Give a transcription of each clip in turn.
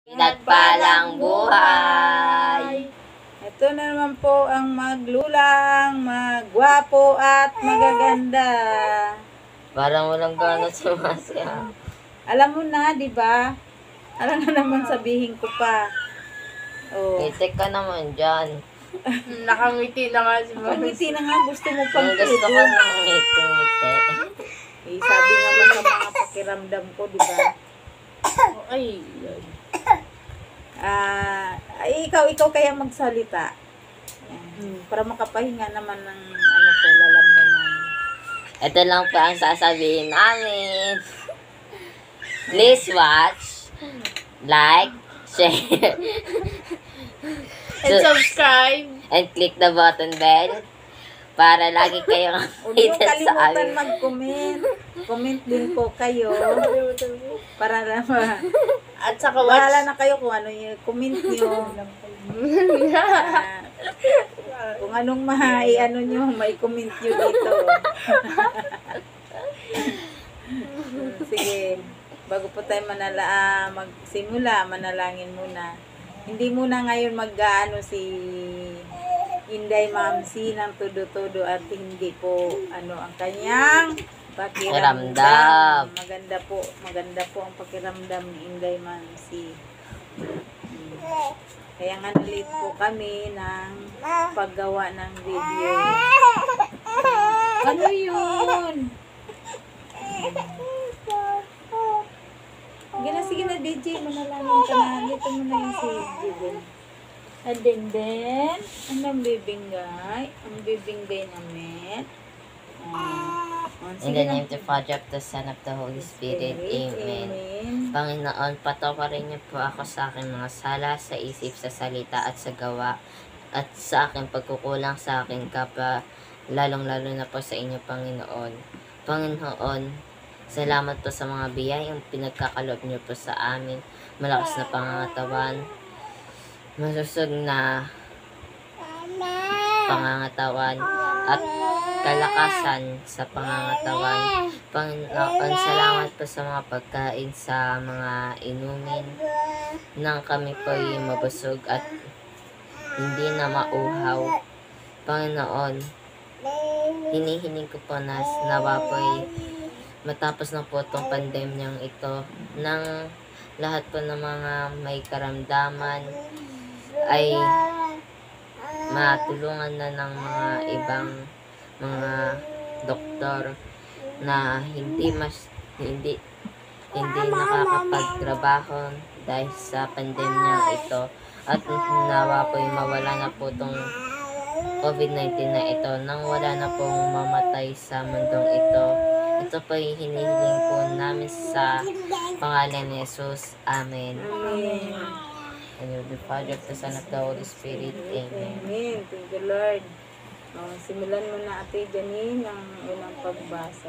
Pinagpalang buhay! Ito na naman po ang maglulang, magwapo at magaganda. Parang walang gana sumasya. Alam mo na, di ba? Alam na naman sabihin ko pa. Oh. Itik ka naman dyan. Nakangiti na nga si Mama. Pangiti na nga, gusto mo pang Ang gusto ko ng ngiti-ngiti. Eh, sabi nga ba sa mga pakiramdam ko, di ba? Ay, Ikaw kaya magsalita. Yan. Para makapahinga naman ng lalamunan. Ito lang po ang sasabihin namin. Please watch, like, share, and subscribe. and click the button bell para lagi kayong Huwag niyo updated sa kalimutan amin. mag-comment. Comment din po kayo. Para naman. At saka Bahala watch. na kayo kung ano yung comment nyo. Kung anong may comment nyo dito. Sige. Bago po tayo magsimula, manalangin muna. Hindi muna ngayon si Inday Mamsi ng todo-todo at hindi po ang kanyang pakiramdam. Maganda po ang pakiramdam ni Inday Mamsi. Kaya nga late po kami ng paggawa ng video. Ano yun? Sige na DJ, manalangin ka na. Dito mo na yung si Jibin. And then, ang bibinggay namin. In the name of the Father, of the Son, of the Holy Spirit. Amen. Panginoon, patawarin niyo po ako sa aking mga sala, sa isip, sa salita, at sa gawa, at sa aking pagkukulang sa aking kapwa, lalong-lalo na po sa inyo, Panginoon. Panginoon, salamat po sa mga biyayang pinagkakaloob niyo po sa amin, malakas na pangangatawan, masusog na pangangatawan, at kalakasan sa pangangatawan. Panginoon, salamat po sa mga pagkain, sa mga inumin, nang kami po'y mabusog at hindi na mauhaw. Panginoon, hinihiling ko po na nawa po'y matapos na po itong pandemyang ito, nang lahat po ng mga may karamdaman ay matulungan na ng mga ibang mga doktor na hindi nakakapagtrabaho dahil sa pandemyang ito, at nawa po'y mawala na po itong COVID-19 na ito nang wala na pong mamatay sa mundong ito. Ito po'y hinihiling po namin sa pangalan ni Jesus. Amen. Amen. And of the Father, of the Son, of the Holy Spirit. Amen. Amen. Thank you, Lord. Simulan mo na, Ate Janine, ang unang pagbasa.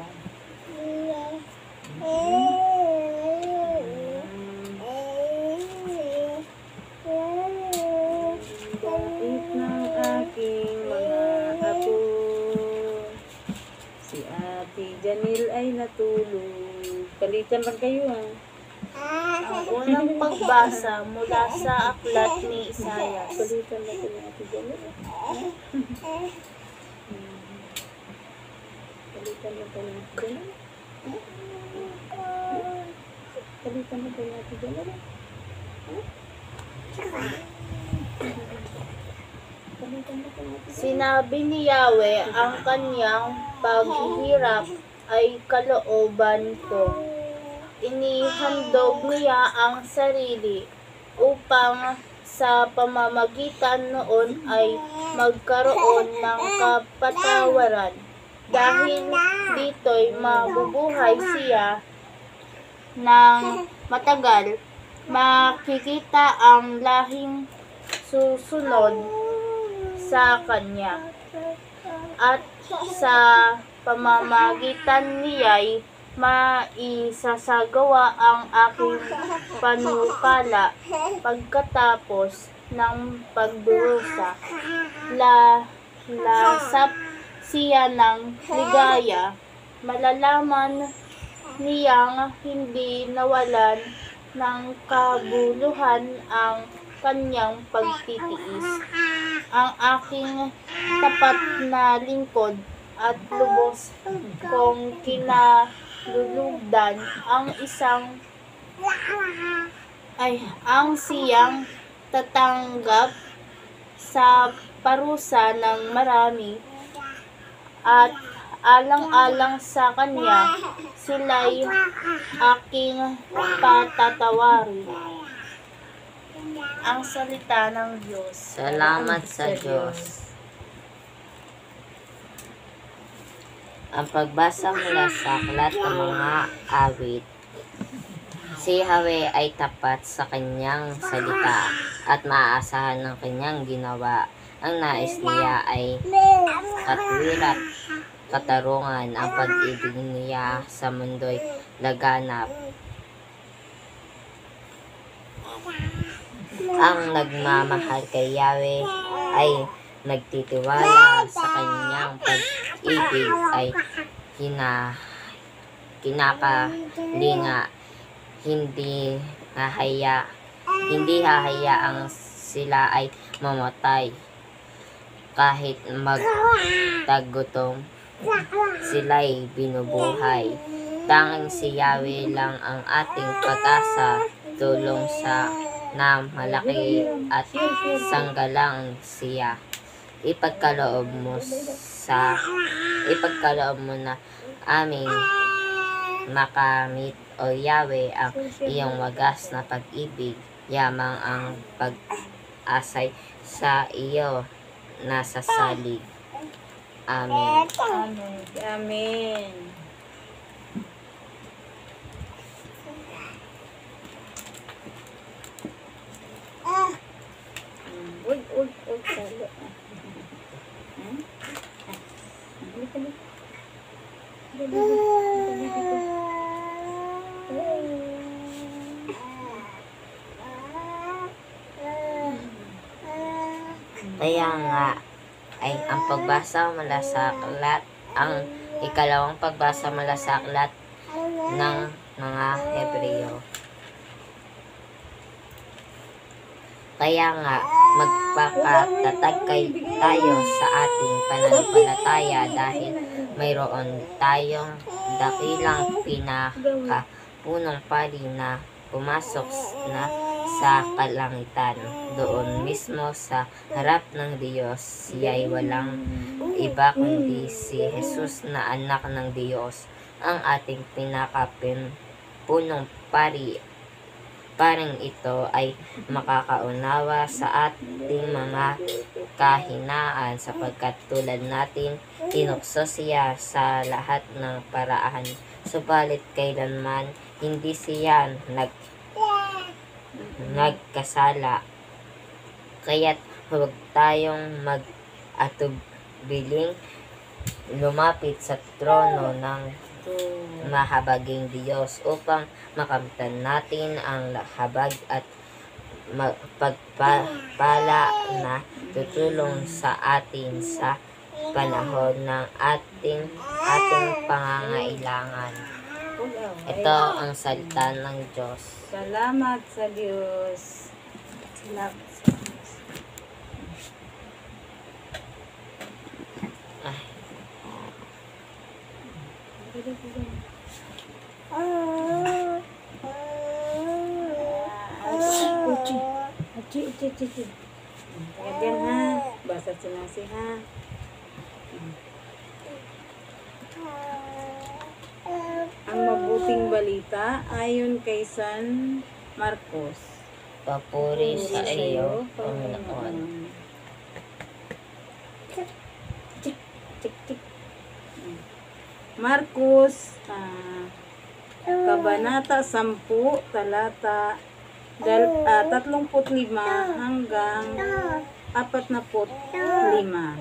Bakit ng aking mga apo, si Ate Janil ay natulog. Palitan lang kayo, ha? Ang unang pagbasa mula sa aklat ni Isaias. Palitan lang kayo, Ate Janil. Palitan lang kayo, Ate Janil. Palitan lang kayo, Ate Janil. Sinabi ni Yahweh, ang kanyang paghihirap ay kalooban ko. Inihandog niya ang sarili upang sa pamamagitan noon ay magkaroon ng kapatawaran. Dahil dito'y mabubuhay siya ng matagal, makikita ang lahing susunod sa kanya, at sa pamamagitan niya'y maisasagawa ang aking panukala pagkatapos ng pagdurusa. Lasap siya ng ligaya, malalaman niyang hindi nawalan ng kabuluhan ang kanyang pagtitiis. Ang aking tapat na lingkod at lubos kong kinalulugdan ang siyang tatanggap sa parusa ng marami at alang-alang sa kanya sila'y aking patatawarin. Ang salita ng Diyos. Salamat sa Diyos. Ang pagbasa mula sa aklat ng mga awit. Si Yahweh ay tapat sa kanyang salita at maaasahan ng kanyang ginawa. Ang nais niya ay katwiran, katarungan. Ang pag-ibig niya sa mundo'y laganap. Ang nagmamahal kay Yahweh ay nagtitiwala sa kanyang pag-ibig ay kinakalinga. Hindi hahayaang sila ay mamatay. Kahit magtagutom, sila'y binubuhay. Tanging si Yahweh lang ang ating pag-asa, tulong sa na malaki at sanggalang siya. Ipagkaloob mo na aming makamit, O Yahweh, ang iyong wagas na pag-ibig. Yamang ang pag-asay sa iyo nasa salig. Amen. Amen. Amen. Wag, salo. Kaya nga, ay ang pagbasa mula sa aklat, ang ikalawang pagbasa mula sa aklat ng mga Hebreo. Kaya nga, magpakatatag tayo sa ating pananampalataya dahil mayroon tayong dakilang pinakapunong pari na pumasok na sa kalangitan. Doon mismo sa harap ng Diyos, siya'y walang iba kundi si Jesus na anak ng Diyos, ang ating pinakapunong pari. Paring ito ay makakaunawa sa ating mga kahinaan sapagkat tulad natin, tinukso siya sa lahat ng paraan. Subalit kailanman hindi siya nagkasala. Kaya't huwag tayong mag-atubiling lumapit sa trono ng mahabaging Diyos upang makamtan natin ang habag at pagpapala na tutulong sa atin sa panahon ng ating pangangailangan. Ito ang salita ng Diyos. Salamat sa Diyos. Salamat sa Diyos. Ganyan ha. Basa sinasi ha. Ang mabuting balita ayon kay San Marcos. Papuri sa iyo, Panginoon. Tik, tik. Marcos, Kabanata 10, talata 35 hanggang 45.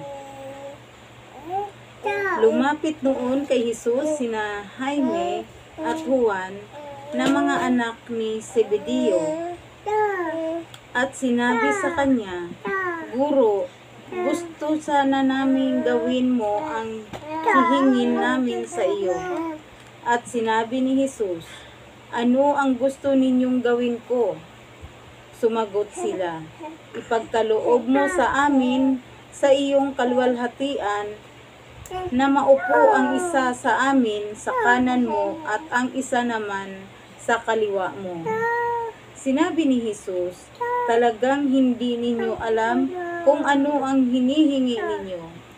Lumapit noon kay Jesus sina Jaime at Juan na mga anak ni Zebedeo at sinabi sa kanya, Guro, gusto sana namin gawin mo ang hihingin namin sa iyo. At sinabi ni Jesus, Ano ang gusto ninyong gawin ko? Sumagot sila, ipagkaloob mo sa amin sa iyong kaluwalhatian na maupo ang isa sa amin sa kanan mo at ang isa naman sa kaliwa mo. Sinabi ni Jesus, talagang hindi ninyo alam kung ano ang hinihingi ninyo.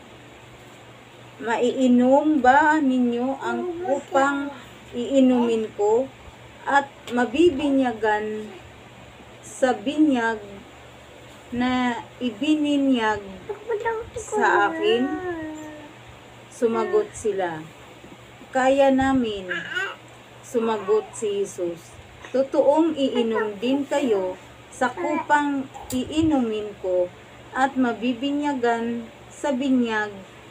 Maiinom ba ninyo ang upang iinumin ko at mabibinyagan sa binyag na ibininyag sa akin? Sumagot sila, kaya namin. Sumagot si Jesus, totoong iinom din kayo sa kupang iinumin ko at mabibinyagan sa binyag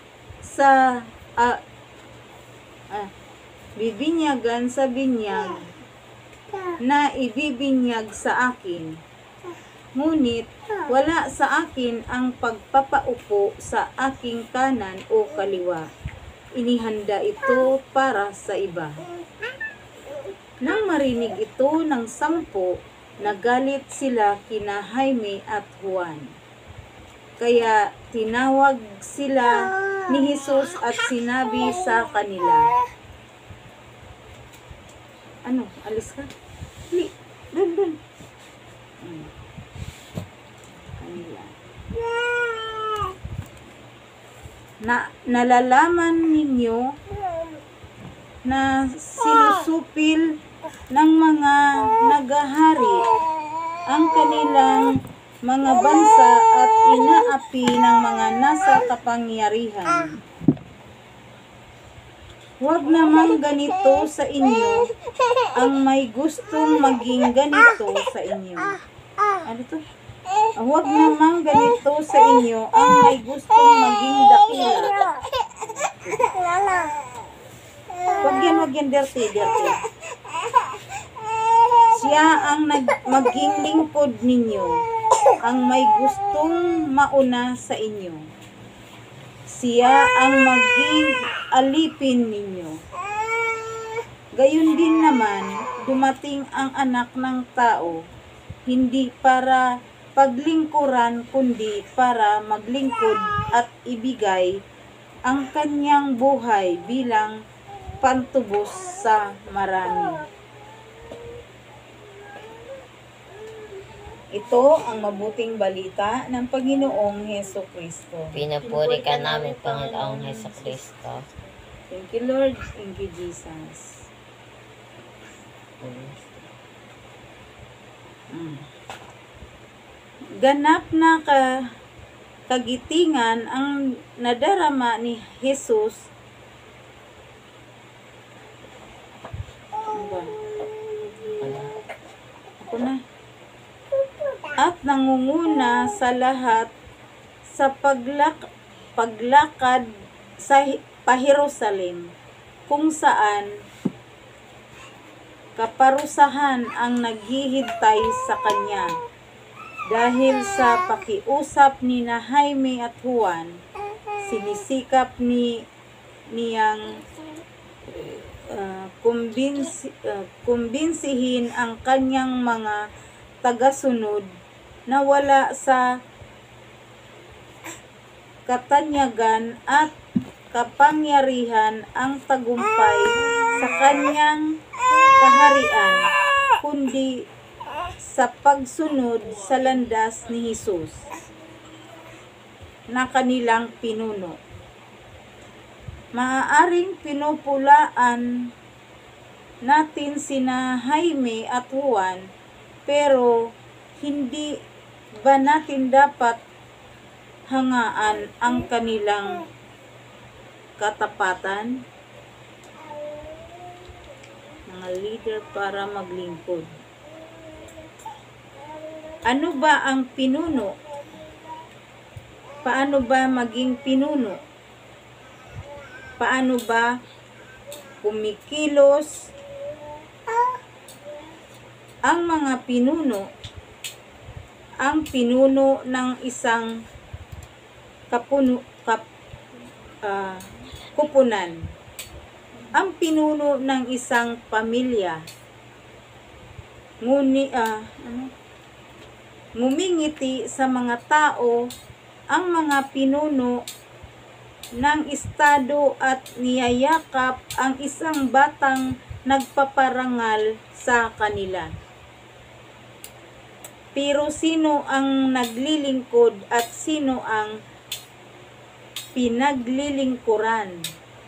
bibinyagan sa binyag na ibibinyag sa akin. Ngunit wala sa akin ang pagpapaupo sa aking kanan o kaliwa. Inihanda ito para sa iba. Nang marinig ito ng 10, nagalit sila kina Jaime at Juan. Kaya tinawag sila ni Jesus at sinabi sa kanila, ano, alis ka? Dali, dun. Kanila. Nalalaman ninyo na sinusupil ng mga nagahari ang kanilang mga bansa at inaapi ng mga nasa kapangyarihan. Huwag namang ganito sa inyo ang may gustong maging ganito sa inyo. Ano to? Huwag namang ganito sa inyo ang may gustong maging dakila. Huwag yan, dirty. Siya ang maging lingkod ninyo, ang may gustong mauna sa inyo. Siya ang maging alipin ninyo. Gayon din naman, dumating ang anak ng tao, hindi para paglingkuran, kundi para maglingkod at ibigay ang kanyang buhay bilang pantubos sa marami. Ito ang mabuting balita ng Panginoong Heso Kristo. Pinupuri ka namin, Panginoong Heso Kristo. Thank you, Lord. Thank you, Jesus. Ganap na kagitingan ang nadarama ni Jesus. Ano ba? Ako na. At nangunguna sa lahat sa paglakad sa pa-Jerusalem, kung saan kaparusahan ang naghihintay sa kanya. Dahil sa pakiusap ni na Jaime at Juan, sinisikap niyang kumbinsihin ang kanyang mga tagasunod na wala sa katanyagan at kapangyarihan ang tagumpay sa kanyang kaharian, kundi sa pagsunod sa landas ni Jesus na kanilang pinuno. Maaaring pinupulaan natin sina Jaime at Juan, pero hindi ba natin dapat hangaan ang kanilang katapatan? Mga leader para maglingkod. Ano ba ang pinuno? Paano ba maging pinuno? Paano ba kumikilos ang mga pinuno? Ang pinuno ng isang kupunan. Ang pinuno ng isang pamilya. ngumingiti sa mga tao ang mga pinuno ng estado at niyayakap ang isang batang nagpaparangal sa kanila. Pero sino ang naglilingkod at sino ang pinaglilingkuran?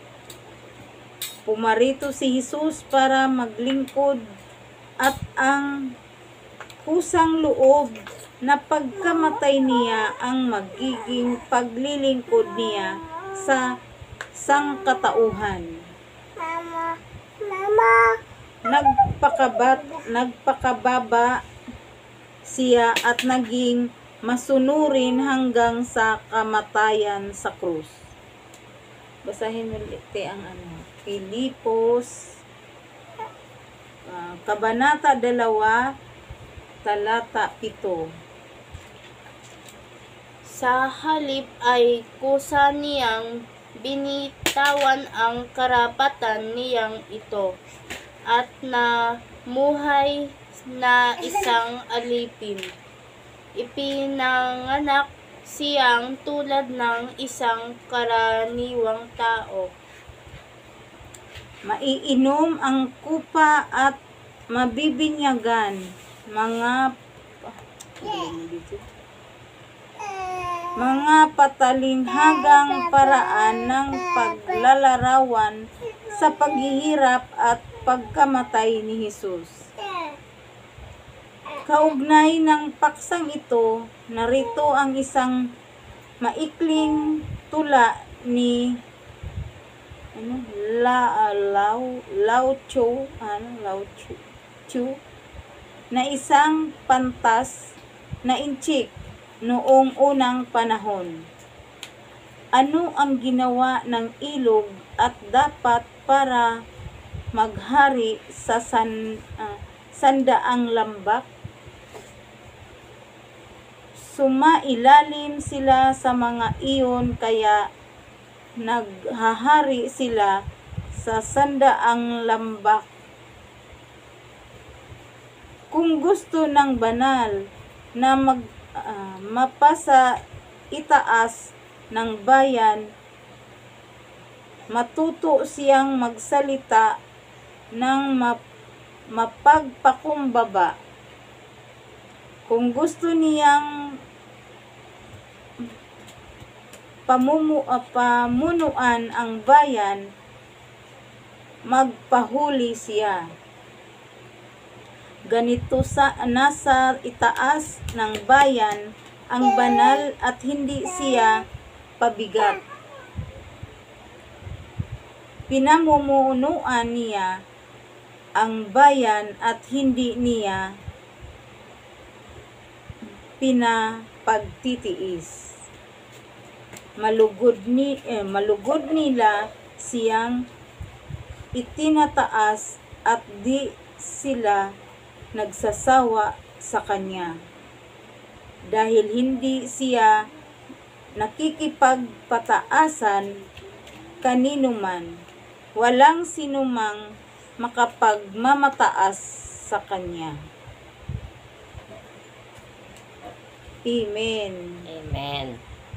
Pumarito si Jesus para maglingkod at ang kusang loob na pagkamatay niya ang magiging paglilingkod niya sa sangkatauhan. Nagpakababa siya at naging masunurin hanggang sa kamatayan sa krus. Basahin mo ulit ang Filipos Kabanata 2 talata 7. Sa halip ay kusa niyang binitawan ang karapatan niyang ito at namuhay na isang alipin. Ipinanganak siyang tulad ng isang karaniwang tao. Maiinom ang kupa at mabibinyagan mga patalinghagang paraan ng paglalarawan sa paghihirap at pagkamatay ni Jesus. Kaugnay ng paksang ito, narito ang isang maikling tula ni Lao Tzu na isang pantas na inchik noong unang panahon. Ano ang ginawa ng ilog at dapat para maghari sa sandaang lambak? Sumailalim sila sa mga iyon kaya naghahari sila sa sandaang lambak. Kung gusto ng banal na mapasa itaas ng bayan, matuto siyang magsalita ng mapagpakumbaba. Kung gusto niyang pamunuan ang bayan, magpahuli siya. Ganito nasa itaas ng bayan ang banal at hindi siya pabigat. Pinamumunuan niya ang bayan at hindi niya pinapagtitiis. Malugod nila siyang itinataas at di sila nagsasawa sa kanya. Dahil hindi siya nakikipagpataasan kanino man, walang sinumang makapagmamataas sa kanya. Amen. Amen.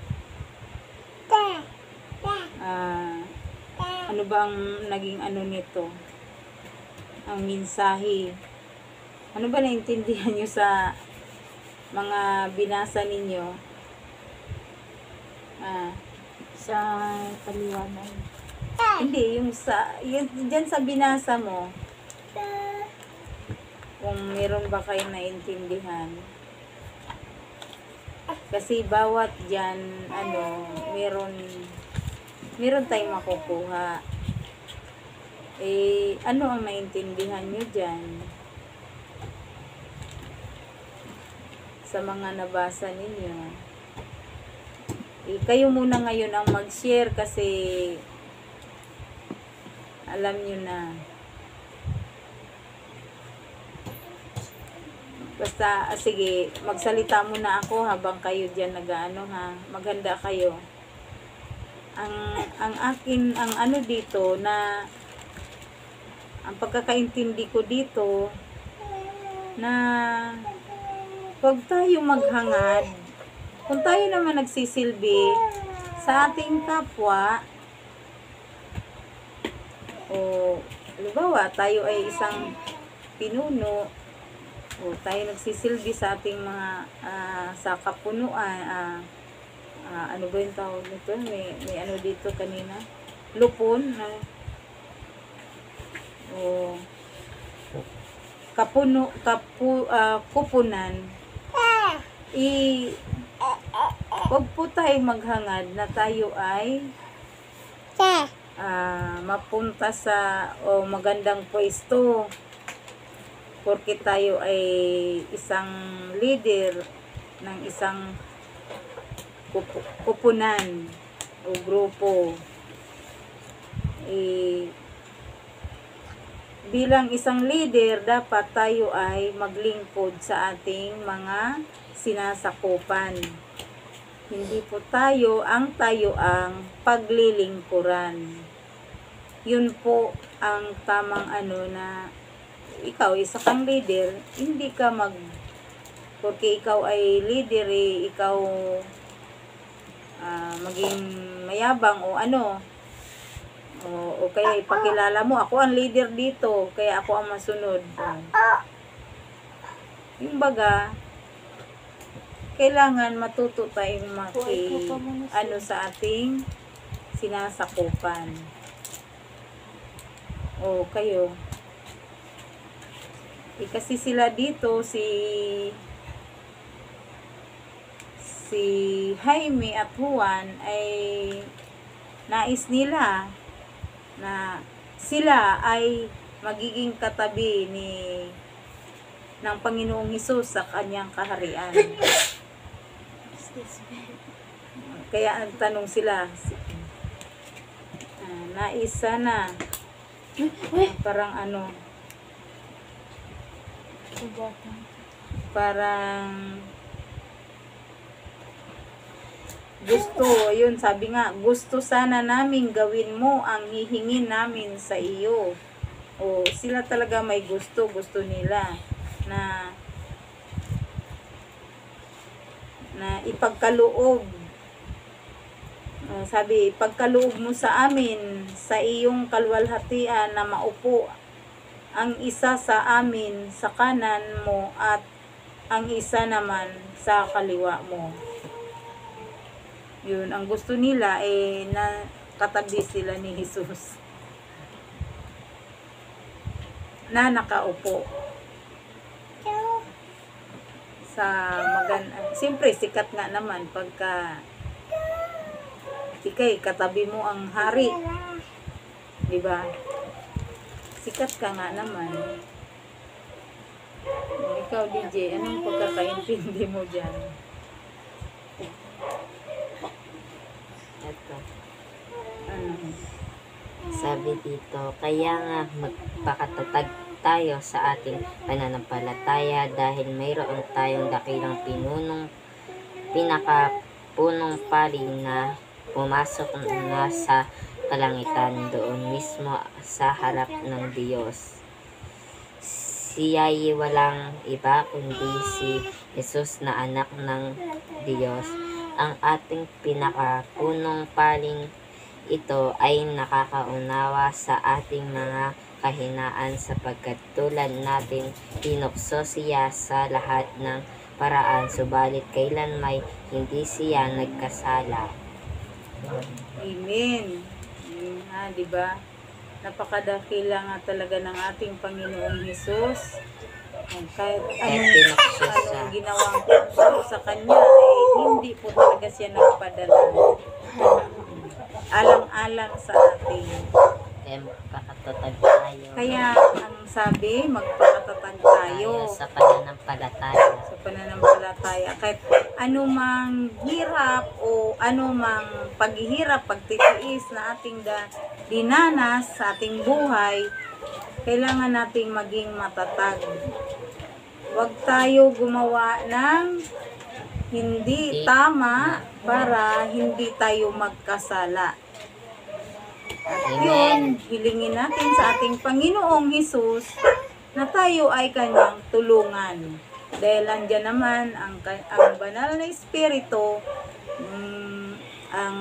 Ano ba ang naging nito? Ang mensahe. Ano ba naintindihan nyo sa mga binasa ninyo? Sa paliwanag. Hindi, yung dyan sa binasa mo, kung meron ba kayo naintindihan. Kasi bawat dyan, meron tayong makukuha. Ano ang naintindihan nyo dyan? Sa mga nabasa ninyo. Kayo muna ngayon ang mag-share kasi alam nyo na. Basta, sige, magsalita muna ako habang kayo dyan maghanda kayo. Ang akin, dito na, ang pagkakaintindi ko dito, na huwag tayo maghangad. Kung tayo naman nagsisilbi sa ating kapwa, o halimbawa tayo ay isang pinuno, o tayo nagsisilbi sa ating mga sa kapunuan, ano ba yung tawag nito? May ano dito kanina? Lupon. O kupunan. Huwag po tayo maghangad na tayo ay mapunta sa magandang pwesto porque tayo ay isang leader ng isang kupunan o grupo. Bilang isang leader, dapat tayo ay maglingkod sa ating mga sinasakupan. Hindi po tayo ang paglilingkuran. Yun po ang tamang na ikaw, isa kang leader, hindi ka porque ikaw ay leader, ikaw maging mayabang o o kaya ipakilala mo, ako ang leader dito, kaya ako ang masunod. Yung baga, kailangan matuto tayong sa ating sinasakupan. O kayo, kasi sila dito, si Jaime at Juan ay nais nila na sila ay magiging katabi ng Panginoong Hesus sa kanyang kaharian. Kaya nagtanong sila, nais sana parang parang gusto, yun sabi nga, gusto sana namin gawin mo ang hihingin namin sa iyo. O sila talaga may gusto nila na ipagkaloob. Sabi, ipagkaloob mo sa amin sa iyong kalwalhatian na maupo ang isa sa amin sa kanan mo at ang isa naman sa kaliwa mo. Yun, ang gusto nila na katabi sila ni Jesus na nakaupo sa siyempre sikat nga naman pagka ikay katabi mo ang hari, di ba? Sikat ka nga naman. Ikaw DJ, anong pagkakaintindi mo dyan? Ito. Sabi dito, kaya nga magpakatatag tayo sa ating pananampalataya dahil mayroon tayong dakilang pinakapunong pari na pumasok na sa kalangitan doon mismo sa harap ng Diyos. Siya'y walang iba kundi si Jesus na anak ng Diyos. Ang ating pinakapunong paring ito ay nakakaunawa sa ating mga kahinaan sapagkat tulad natin tinukso siya sa lahat ng paraan subalit kailanmay hindi siya nagkasala. Amen. Di ba? Napakadakila nga talaga ng ating Panginoong Hesus. Kahit anong ginawang sa kanya ay hindi po talaga siya nagpadala. Alang-alang sa atin. Kaya magpakatatag tayo. Kaya ang sabi, magpakatatag tayo Sa pananampalataya. Sa pananampalataya. Kahit anumang hirap o anumang paghihirap, pagtitiis na ating dinanas sa ating buhay, kailangan nating maging matatag. Huwag tayo gumawa ng hindi tama para hindi tayo magkasala. At yun, hilingin natin sa ating Panginoong Hesus na tayo ay kanyang tulungan. Dahil andyan naman ang banal na espiritu, ang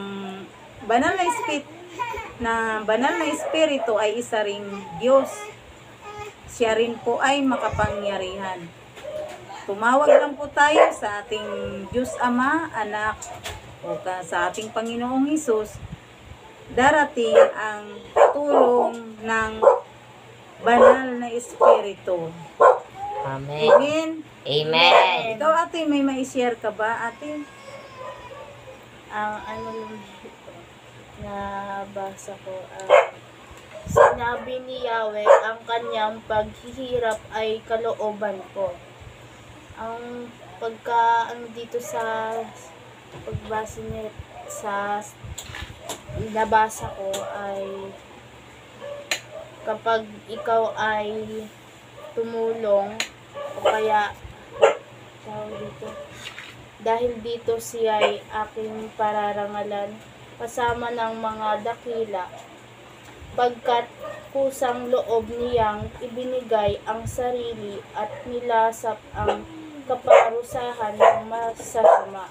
banal na espiritu ay isa ring Diyos. Siya rin po ay makapangyarihan. Tumawag lang po tayo sa ating Diyos Ama, Anak, o sa ating Panginoong Hesus. Darating ang tulong ng banal na espiritu. Amen. Amen. Amen. Ikaw, ate, may ma-share ka ba, ate? Ang ano lang dito na basa ko, sinabi ni Yahweh, ang kanyang paghihirap ay kalooban ko. Ang dito sa pagbasa niya sa nabasa ko ay kapag ikaw ay tumulong o kaya tawag dito, dahil dito siya ay aking pararangalan kasama ng mga dakila, pagkat kusang loob niyang ibinigay ang sarili at nilasap ang kaparusahan ng masasama.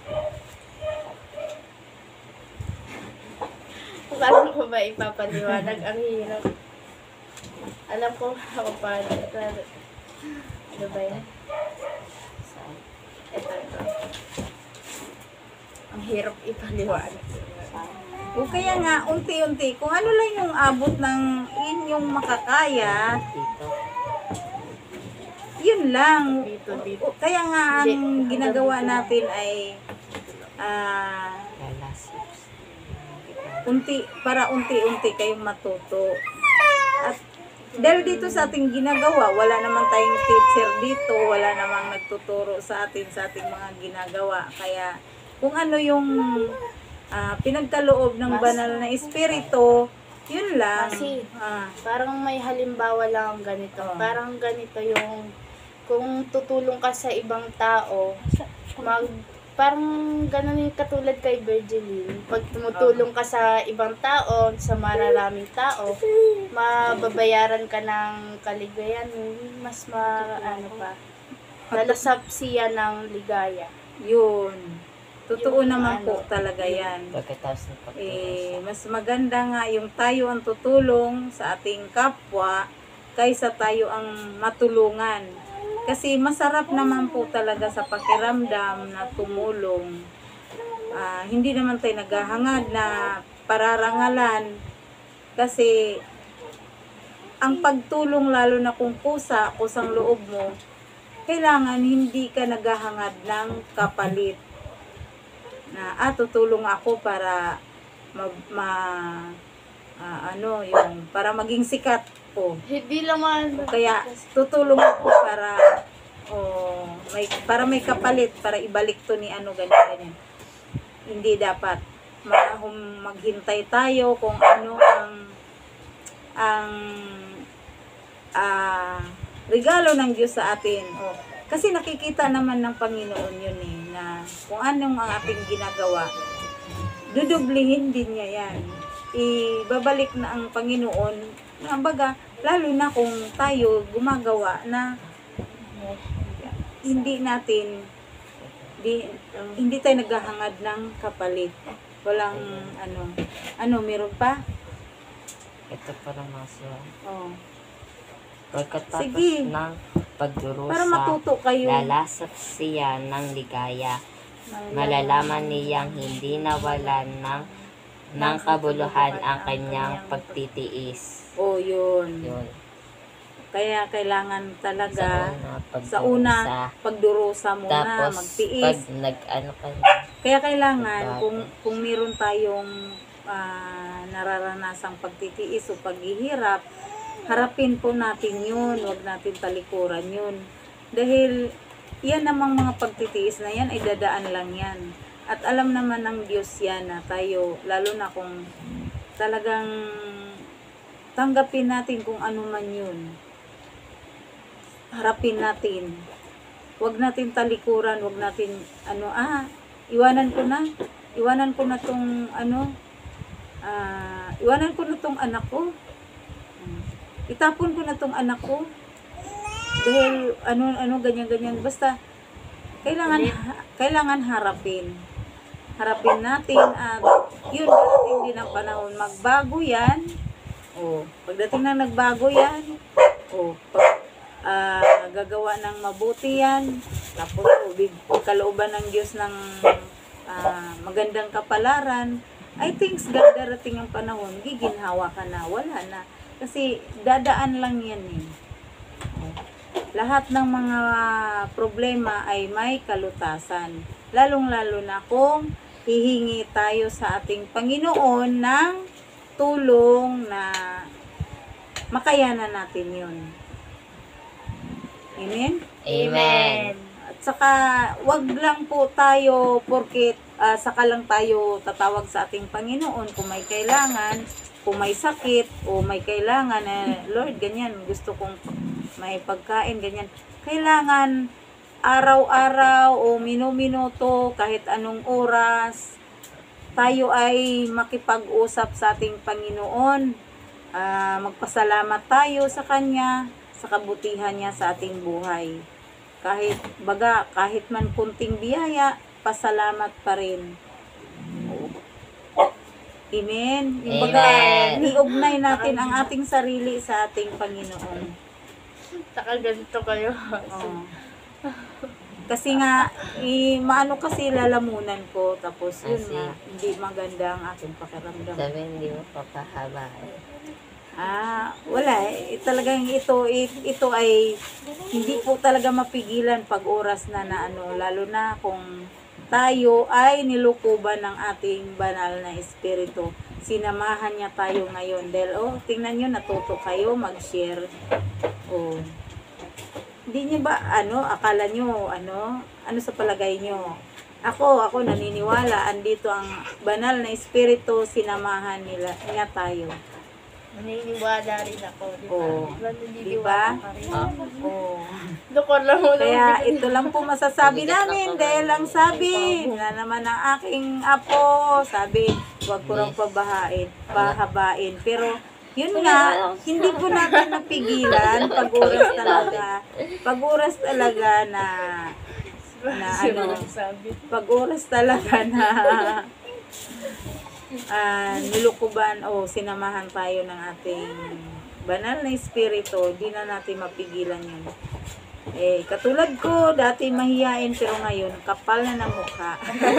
Paano ko ba ipapaliwanag? Ang hirap. Alam ko ako paano. Ano ba yan? Ito. Ang hirap ipaliwanag. O kaya nga, unti-unti, kung ano lang yung abot ng inyong makakaya, Dito. yun lang. Dito. O, kaya nga, ang ginagawa natin ay Lalasip. unti-unti kayong matuto. At dahil dito sa ating ginagawa, wala naman tayong teacher dito, wala namang nagtuturo sa ating mga ginagawa. Kaya kung ano yung pinagkaloob ng banal na espiritu, yun lang. Kasi, parang may halimbawa lang ang ganito. Parang ganito yung, kung tutulong ka sa ibang tao, parang ganun yung katulad kay Virgiline. Pag tumutulong ka sa ibang tao, sa mararaming tao, mababayaran ka ng kaligayan, mas lalasap siya ng ligaya. Yun. Totoo Yung naman po talaga yan. Pagkatapos ng pagturos. Mas maganda nga yung tayo ang tutulong sa ating kapwa kaysa tayo ang matulungan. Kasi masarap naman po talaga sa pakiramdam na tumulong. Hindi naman tayo naghahangad na pararangalan. Kasi ang pagtulong, lalo na kung kusang loob mo, kailangan hindi ka naghahangad ng kapalit. Na tutulong ako para para maging sikat po. Hindi naman. Kaya tutulong ako para may kapalit, para ibalik to ni ganyan. Hindi dapat maghintay tayo kung ano ang regalo ng Diyos sa atin. Kasi nakikita naman ng Panginoon yun na kung anong ang ating ginagawa, dudublihin din niya yan. Ibabalik na ang Panginoon, lalo na kung tayo gumagawa na hindi tayo naghahangad ng kapalit. Walang meron pa? Ito parang nasa. Oh. Pagkatapos Sige. ng pagdurusa, Para matuto kayo. lalasap siya ng ligaya. Malalaman niyang hindi nawalan ng kabuluhan ang kanyang pagtitiis. Yun. Yun. Kaya kailangan talaga sa pagdurusa. una, pagdurusa muna, Tapos, magtiis. pag nag-ano ka na, Kaya kailangan, Bagay. kung meron tayong nararanasang pagtitiis o paghihirap, harapin po natin yun, huwag natin talikuran yun. Dahil yan namang mga pagtitiis na yan, ay dadaan lang yan. At alam naman ng Diyos yan na tayo, lalo na kung talagang tanggapin natin kung ano man yun. Harapin natin. Huwag natin talikuran, huwag natin, iwanan ko na tong anak ko. Itapon ko na tong anak ko. Dahil ganyan. Basta, kailangan harapin. Harapin natin at yun, darating din ang panahon. Magbago yan. Pagdating na nagbago yan, gagawa ng mabuti yan. Tapos, kalooban ng Diyos ng magandang kapalaran. I think darating ang panahon, giginhawa ka na, wala na. Kasi dadaan lang yan eh. Lahat ng mga problema ay may kalutasan. Lalong-lalo na kung hihingi tayo sa ating Panginoon ng tulong na makayanan natin yun. Amen? Amen. At saka, wag lang po tayo porket saka lang tayo tatawag sa ating Panginoon kung may kailangan, kung may sakit, o may kailangan Lord, ganyan, gusto kong may pagkain, ganyan. Kailangan araw-araw o minuto, kahit anong oras, tayo ay makipag-usap sa ating Panginoon. Magpasalamat tayo sa Kanya, sa kabutihan niya sa ating buhay. Kahit man kunting biyaya, pasalamat pa rin. Amen. Amen. Iugnay natin ang ating sarili sa ating Panginoon. Saka ganito kayo. Oo. Kasi nga, maano kasi lalamunan ko, tapos yun Kasi, nga, hindi maganda ang aking pakiramdam. Sabi, hindi mo papahaba. Wala eh. Talagang ito ay hindi po talaga mapigilan pag oras na lalo na kung tayo ay nilukuban ng ating banal na espiritu. Sinamahan niya tayo ngayon. Dahil, tingnan nyo, natuto kayo mag-share. Hindi niyo ba, akala nyo, ano sa palagay nyo? Ako naniniwala, andito ang banal na espiritu, sinamahan niya tayo. Naniniwala rin ako. Diba? Dukor lang mo. Kaya ito lang po masasabi namin dahil ang sabi na naman ng aking apo, sabi, huwag ko lang pahabain. Pero, yun nga, hindi po natin napigilan pag oras talaga na nilukuban o sinamahan tayo ng ating banal na espiritu, di na natin mapigilan yun. Katulad ko, dati mahihain, pero ngayon, kapal na ng mukha.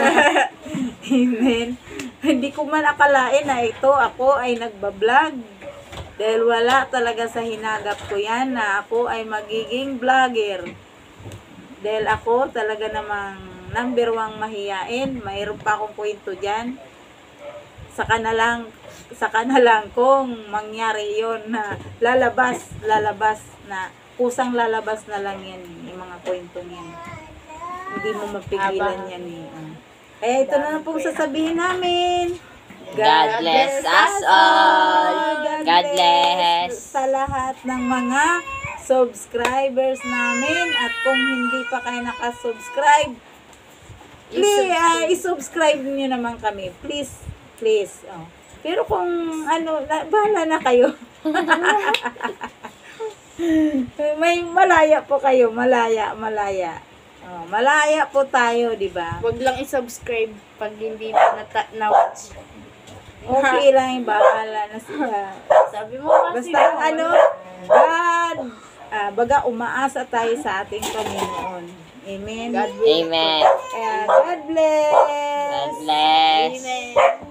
Amen. Hindi ko man akalain na ako ay nagbablog. Dahil wala talaga sa hinagap ko yan na ako ay magiging vlogger. Dahil ako talaga namang number 1 mahihain. Mayroon pa akong kwento dyan. Saka na lang kung mangyari yon na lalabas na kusang lalabas na lang yan, yung mga kwento niyan. Hindi mo mapigilan yan Kaya ito na lang pong sasabihin namin. God bless us all. God bless. Sa lahat ng mga subscribers namin. At kung hindi pa kayo nakasubscribe, please, i-subscribe niyo naman kami. Please. Pero kung bahala na kayo. May malaya po kayo. Malaya. Malaya po tayo, di ba? Huwag lang i-subscribe pag hindi mo na-watch. Okay lang, bahala na sila. Sabi mo kasi. Basta baga umaasa tayo sa ating Panginoon. Amen. Amen. God bless. God bless. Amen.